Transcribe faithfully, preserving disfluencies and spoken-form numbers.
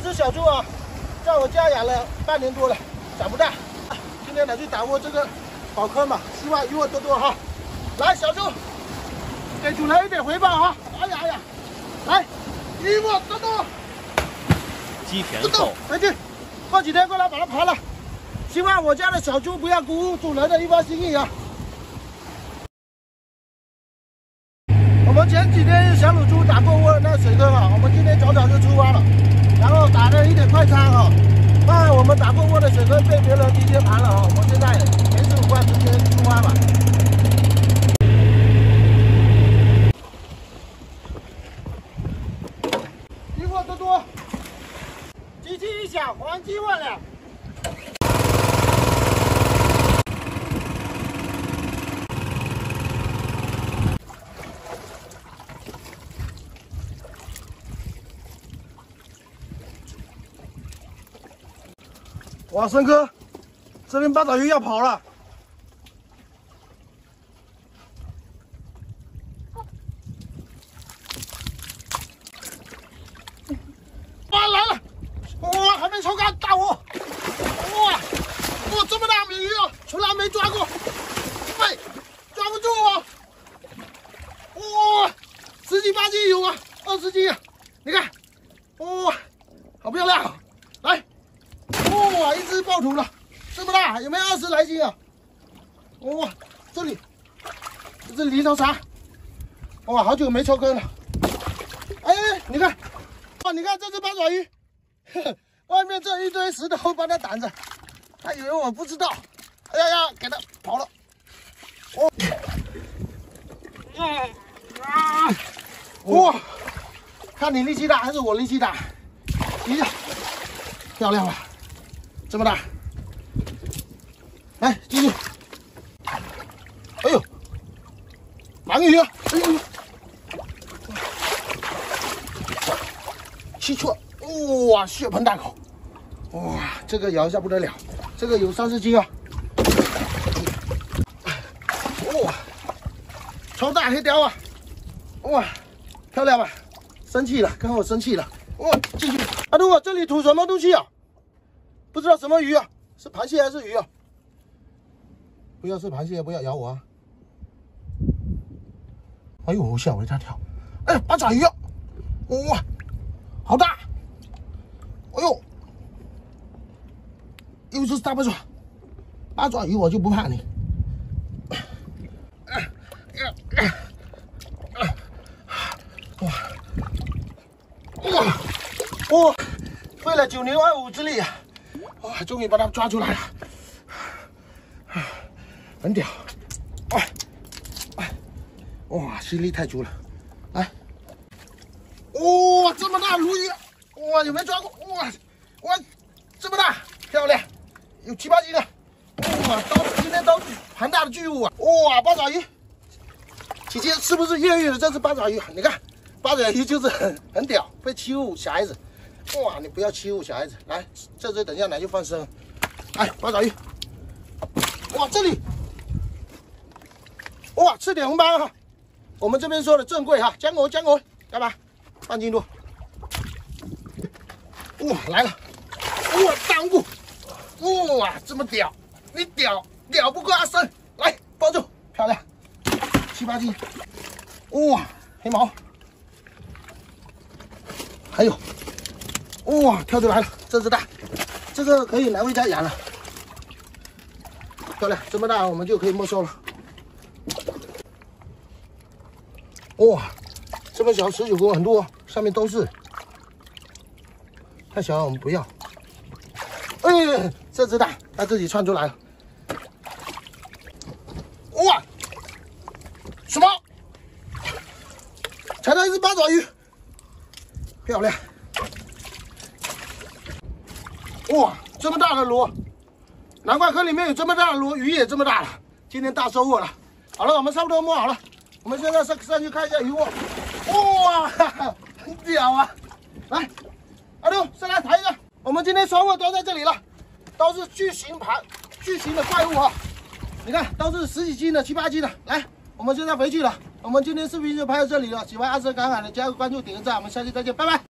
只小猪啊，在我家养了半年多了，长不大。今天来去打窝这个宝坑嘛，希望鱼货多多哈。来，小猪，给主人一点回报哈。哎呀哎呀，来，鱼货多多。 鸡田后， 回去，过几天过来把它盘了。希望我家的小猪不要辜负主人的一番心意啊。我们前几天小乳猪打过窝的那个水坑啊，我们今天早早就出发了，然后打了一点快餐哈。那我们打过窝的水坑被别人提前盘了哈，我们现在没事五块直接出发吧。鱼货多多，机器一响，黄金万两。哇，森哥，这边八爪鱼要跑了！哇，来了！哇，还没抽干，大窝！哇，哇，这么大美鱼啊，从来没抓过！喂，抓不住啊！哇，十几八斤有啊，二十斤啊！你看，哇，好漂亮！来。哇，一只爆土了，这么大，有没有二十来斤啊？哇，这里，这是泥头叉，哇，好久没抽根了。哎，你看，哇，你看这只八爪鱼，呵呵，外面这一堆石头把它挡着，它以为我不知道。哎呀呀，给它跑了。哦，嗯啊，哇，看你力气大还是我力气大？一下，漂亮了。这么大，来继续。哎呦，鳗鱼啊！哎呦，七寸，哇，血盆大口，哇，这个咬一下不得了，这个有三十斤啊！哇，超大黑鲷啊！哇，漂亮吧？生气了，跟我生气了。哇，继续。阿杜，这里吐什么东西啊？不知道什么鱼啊，是螃蟹还是鱼啊？不要是螃蟹，不要咬我啊！哎呦，吓我一大跳！哎呀，八爪鱼啊！哇，好大！哎呦，又是大八爪，八爪鱼我就不怕你。哇哇哇！费了九牛二虎之力啊！哇，终于把它抓出来了，很屌！哎哎，哇，吸力太足了！来，哇，这么大鲈鱼，哇，有没有抓过？哇哇，这么大，漂亮，有七八斤了！哇，都今天都庞大的巨物啊！哇，八爪鱼，姐姐是不是艳遇的这只八爪鱼？你看，八爪鱼就是很很屌，会欺负小孩子。哇，你不要欺负小孩子！来，这只等一下来就放生。来，八爪鱼。哇，这里，哇，吃点红包哈。我们这边说的正贵哈，江鹅江鹅，干嘛？半斤多。哇，来了！哇，大乌骨！哇，这么屌，你屌屌不过阿生！来，抱住，漂亮，七八斤。哇，黑毛。还有。哇，跳出来了，这只大，这个可以拿回家养了，漂亮，这么大我们就可以没收了。哇，这么小十九公很多，上面都是，太小了我们不要。哎，这只大，它自己窜出来了。哇，什么？踩到一只八爪鱼，漂亮。哇，这么大的螺，难怪坑里面有这么大的螺，鱼也这么大了。今天大收获了。好了，我们差不多摸好了，我们现在上上去看一下鱼货。哇，哈哈，很屌啊！来，阿六上来抬一下。我们今天收获都在这里了，都是巨型盘、巨型的怪物哈。你看，都是十几斤的、七八斤的。来，我们现在回去了。我们今天视频就拍到这里了。喜欢阿生赶海的，加个关注，点个赞。我们下期再见，拜拜。